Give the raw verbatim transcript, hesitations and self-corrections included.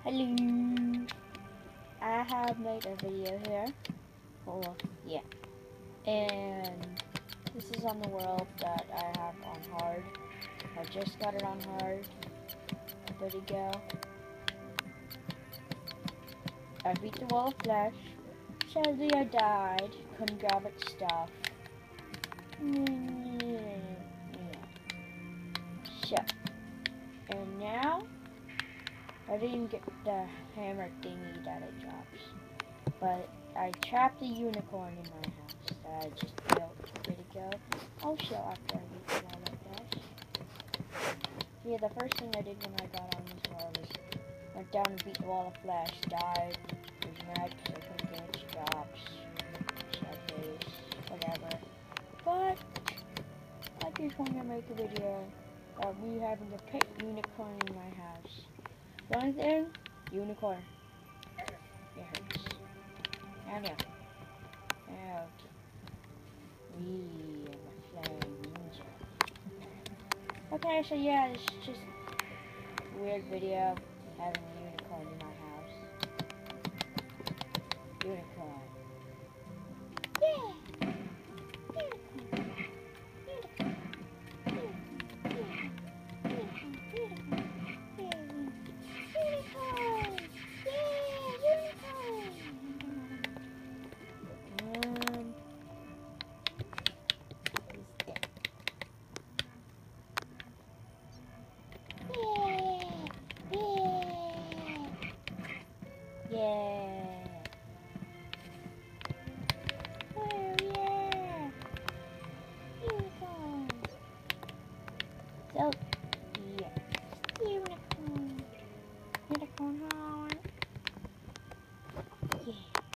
Hello. I have made a video here. Oh, yeah. And this is on the world that I have on hard. I just got it on hard a bit ago. I beat the wall of flesh. Sadly, I died. Couldn't grab its stuff. So, and now I didn't get the hammer thingy that it drops, but I trapped a unicorn in my house that I just built a bit ago. I'll show after I beat the wall of flesh. So yeah, the first thing I did when I got on this world was went down and beat the wall of flesh, died, was mad because I couldn't get its drops, sad face, whatever. But I just want to make a video of me having a pet unicorn in my house. The only thing, unicorn. It hurts. And yeah. Out. We am a flying ninja. Okay, so yeah, it's just a weird video having a unicorn in my house. Unicorn. Yeah! Yeah. Oh yeah. Unicorn. So yeah. Unicorn. Unicorn high.